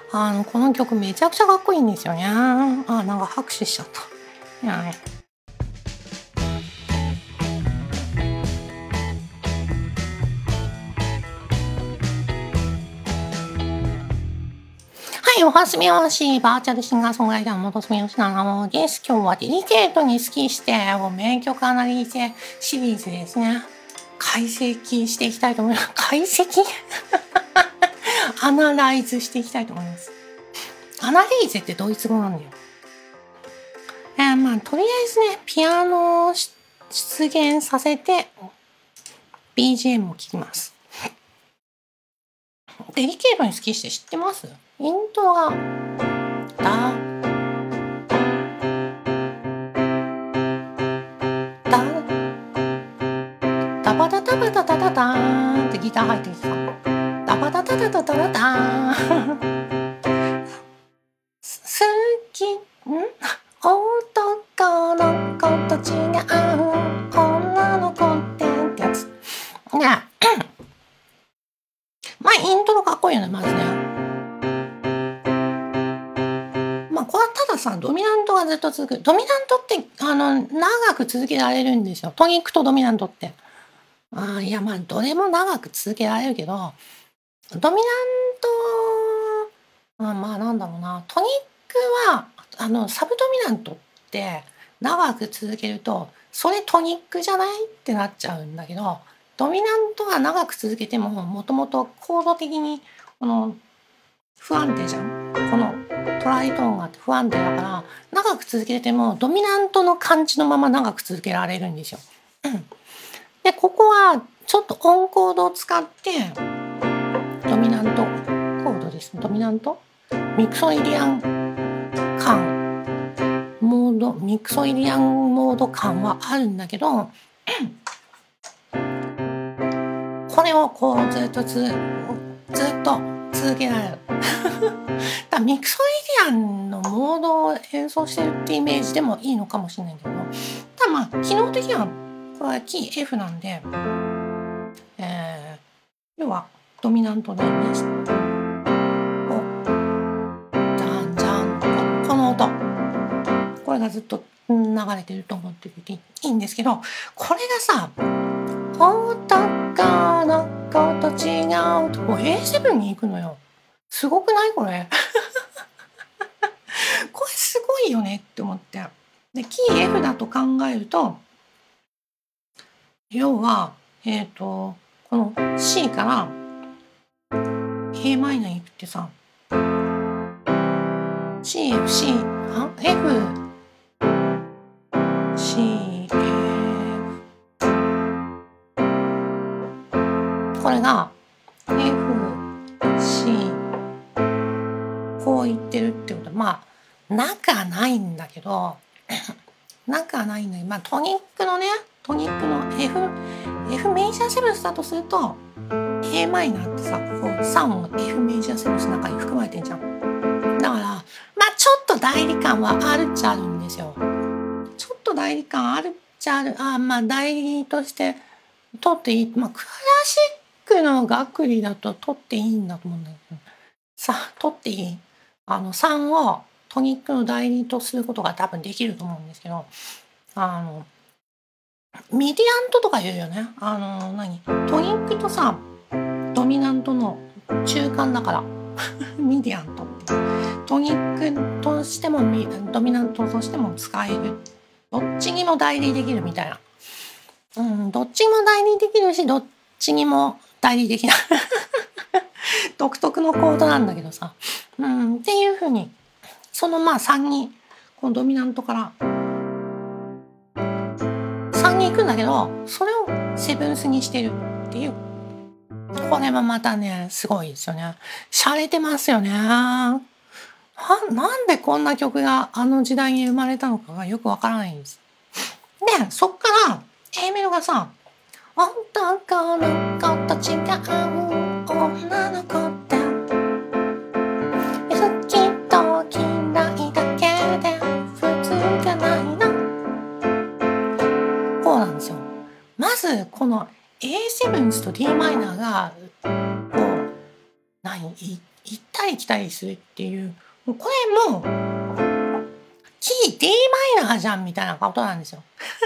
この曲めちゃくちゃかっこいいんですよね。なんか拍手しちゃった。はい、おはすみよし、バーチャルシンガーソングライターの元住吉なのです。今日はデリケートに好きして名曲アナリーゼシリーズですね。解析していきたいと思います。解析アナライズしていきたいと思います。アナリーゼってドイツ語なんだよ。とりあえずね、ピアノを出現させて BGM を聴きます。デリケートに好きして知ってます？イントロがダバダダバダダダダーンってギター入ってきた。ダバダダダダダダダーン好き男の子と違う女の子ってやつね。イントロかっこいいよね、まずね。これはたださ、ドミナントがずっと続く。ドミナントって長く続けられるんですよ。トニックとドミナントって。どれも長く続けられるけど、ドミナントなんだろうな、トニックはサブドミナントって長く続けるとそれトニックじゃないってなっちゃうんだけど、ドミナントは長く続けてももともとコード的に不安定じゃん。このトライトーンがあって不安定だから長く続けてもドミナントの感じのまま長く続けられるんですよ。でここはちょっとオンコードを使ってドミナントコードです。ドミナントミクソイリアン感モードミクソイリアンモード感はあるんだけどこれをこうずっと続けられるだミクソイリアンのモードを演奏してるってイメージでもいいのかもしれないけど、ただ機能的にはこれはキー F なんで、要はドミナントでね、じゃんじゃんこの音これがずっと流れてると思ってていいんですけど、これがさ男の子と違うと A7 に行くのよ。すごくないこれこれすごいよねって思って。でキー F だと考えると要はこの C から A マイナーに行くってさ CFCFこれが FC こう言ってるってことは仲ないんだけど仲ないんだけどトニックの F メジャーセブンスだとすると A マイナーってさここ3音 F メジャーセブンスの中に含まれてんじゃん。だからちょっと代理感はあるっちゃあるんですよ。ちょっと代理感あるっちゃある。代理として取っていい。クラシックの楽理だと取っていいんだと思うんだけど取っていい3をトニックの代理とすることが多分できると思うんですけどミディアントとか言うよね。トニックとさドミナントの中間だからミディアントってトニックとしてもドミナントとしても使える。どっちにも代理できるみたいな。どっちにも代理できるしどっちにも代理できない独特のコードなんだけどさ、っていう風にその3にこのドミナントから3に行くんだけどそれをセブンスにしてるっていう。これはまたねすごいですよね。洒落てますよね。なんでこんな曲があの時代に生まれたのかがよくわからないんです。でそっから A メロがさ男の子と違う女の子って好きと嫌いだけで普通じゃないな。こうなんですよ。まずこの A7 と d マイナーがこう行ったり来たりするっていう、もうこれもう、キー d マイナーじゃんみたいなことなんですよ。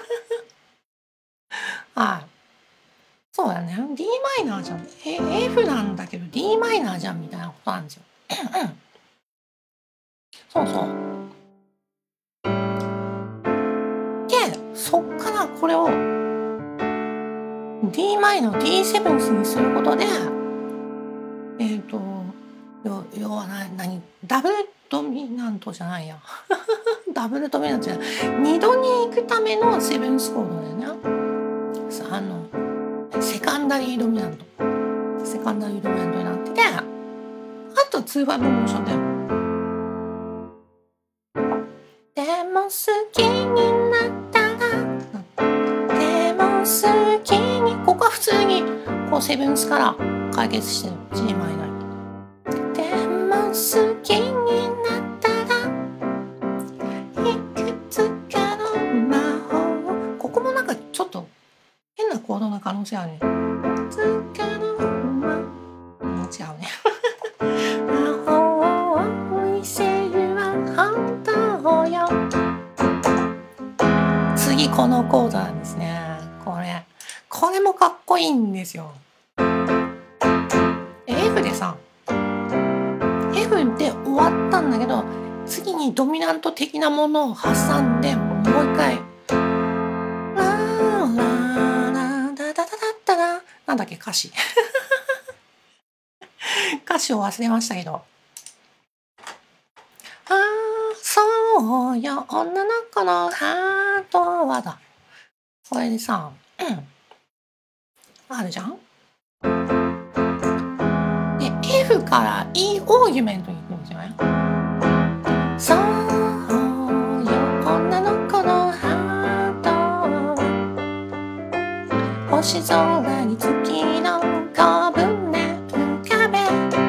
はい。そうだね。d マイナーじゃん。F なんだけど d マイナーじゃんみたいなことなんですよ。そうそう。で、そっからこれを d マイナー D7 にすることで、要は何ダブルドミナントじゃないや。ダブルドミナントじゃない。2度に行くためのセブンスコードだよね。セカンダリードミナント。セカンダリードミナントになってて、あと2バイブモーションだよ。でも好きになったら、でも好きに、ここは普通にこうセブンスから解決してる。G マイナーに。でも好きになったら、いくつかの魔法。ここもなんかちょっと変なコードな可能性あるね。いくつかの魔法。違うね。魔法を見せるは本当よ。次このコードなんですね。これもかっこいいんですよ。F でさ、F で終わったんだけど、次にドミナント的なものを挟んで、もう一回、なんだっけ歌詞。歌詞を忘れましたけど。そうよ、女の子のハートはだ。これでさ、あるじゃん。で、F から E オーギュメントに行くんですよね。そうよ、女の子のハート。星空に月の小舟浮かべ。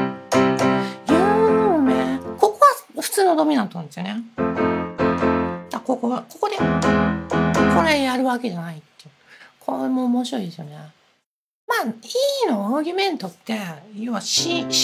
夢。ここは普通のドミナントなんですよね。ここで、これやるわけじゃないっていう。これも面白いですよね。まあ、E のオーギュメントって、要は C に、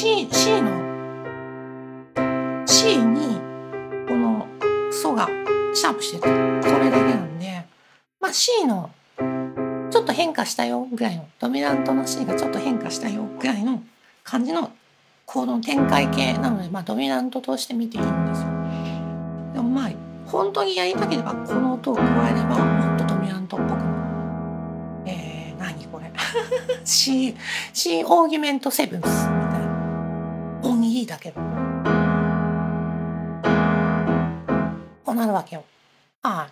このソがシャープしてて、それだけなんで、まあ C のちょっと変化したよぐらいの、ドミナントの C がちょっと変化したよぐらいの感じのコードの展開系なので、まあドミナントとして見ていいんですよ。でもまあ、本当にやりたければこの音を加えればもっとドミナントっぽくなる。何これC オーギュメントセブンスみたいな。音いいだけど。こうなるわけよ。はい。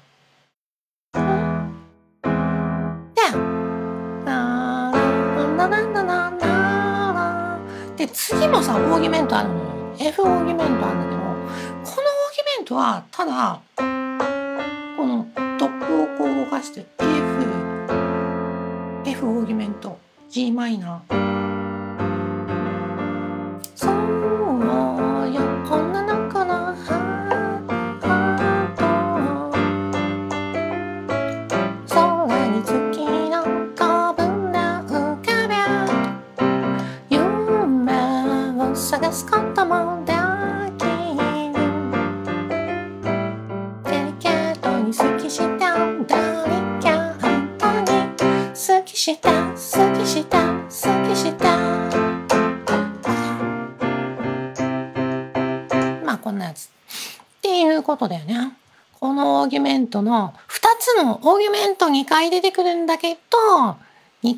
で、次もさ、オーギュメントあるのよ。F オーギュメントあるんだけど、このオーギュメントはただ、このトップをこう動かして、F オーギュメント、G マイナー。そうよ、女の子のハート。空に月の小舟浮かべ。夢を探すこともできる。デリケートに好きしたダリキャントに好きした好きした好きしたまあこんなやつっていうことだよね。このオーギュメントの2つのオーギュメント2回出てくるんだけど2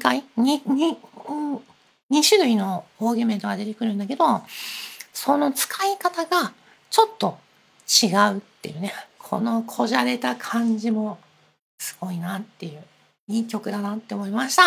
種類のオーギュメントが出てくるんだけどその使い方がちょっと違うっていうね。このこじゃれた感じもすごいなっていういい曲だなって思いました。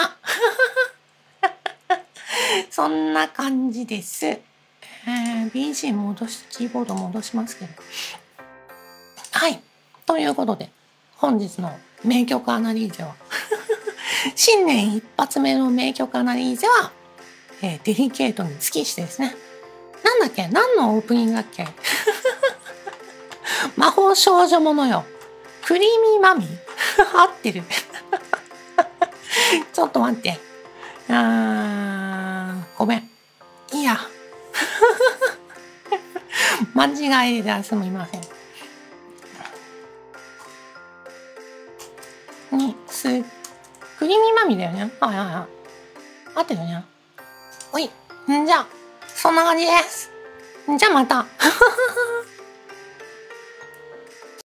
そんな感じです。BG キーボード戻しますけど。はい。ということで、本日の名曲アナリーゼは、新年一発目の名曲アナリーゼは、デリケートに月してですね。なんだっけ？何のオープニングだっけ？魔法少女ものよ。クリーミーマミー合ってる。ちょっと待って。ごめん。いいや。 間違いですみません。に、クリーミーマミだよね。はいはいはい。合ってるね。ほい。じゃあ、そんな感じです。じゃあまた。